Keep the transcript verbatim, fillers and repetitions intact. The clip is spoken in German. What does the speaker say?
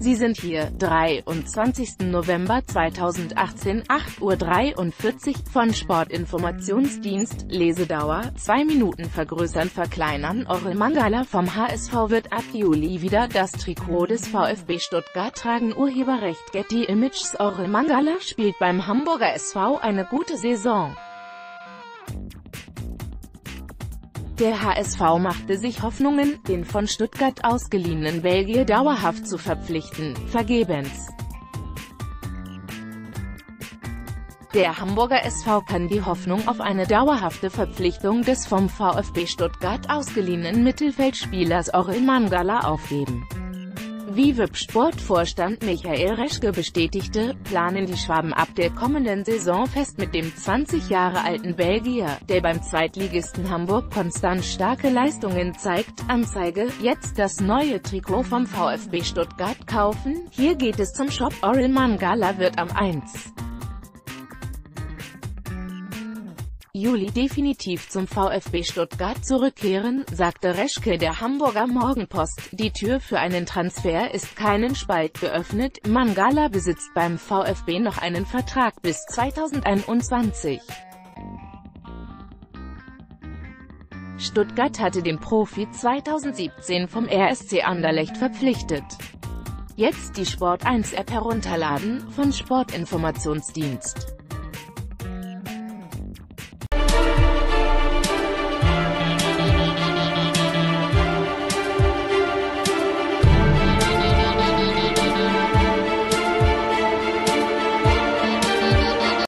Sie sind hier, dreiundzwanzigsten November zweitausendachtzehn, acht Uhr dreiundvierzig, von Sportinformationsdienst, Lesedauer, zwei Minuten vergrößern verkleinern. Orel Mangala vom H S V wird ab Juli wieder das Trikot des VfB Stuttgart tragen. Urheberrecht Getty Images. Orel Mangala spielt beim Hamburger S V eine gute Saison. Der H S V machte sich Hoffnungen, den von Stuttgart ausgeliehenen Belgier dauerhaft zu verpflichten, vergebens. Der Hamburger S V kann die Hoffnung auf eine dauerhafte Verpflichtung des vom VfB Stuttgart ausgeliehenen Mittelfeldspielers Orel Mangala aufgeben. Wie V I P-Sportvorstand Michael Reschke bestätigte, planen die Schwaben ab der kommenden Saison fest mit dem zwanzig Jahre alten Belgier, der beim Zweitligisten Hamburg konstant starke Leistungen zeigt. Anzeige: Jetzt das neue Trikot vom VfB Stuttgart kaufen. Hier geht es zum Shop. Orel Mangala wird am ersten Juli definitiv zum VfB Stuttgart zurückkehren, sagte Reschke der Hamburger Morgenpost. Die Tür für einen Transfer ist keinen Spalt geöffnet. Mangala besitzt beim VfB noch einen Vertrag bis zweitausendeinundzwanzig. Stuttgart hatte den Profi zweitausendsiebzehn vom R S C Anderlecht verpflichtet. Jetzt die Sport eins App herunterladen, von Sportinformationsdienst.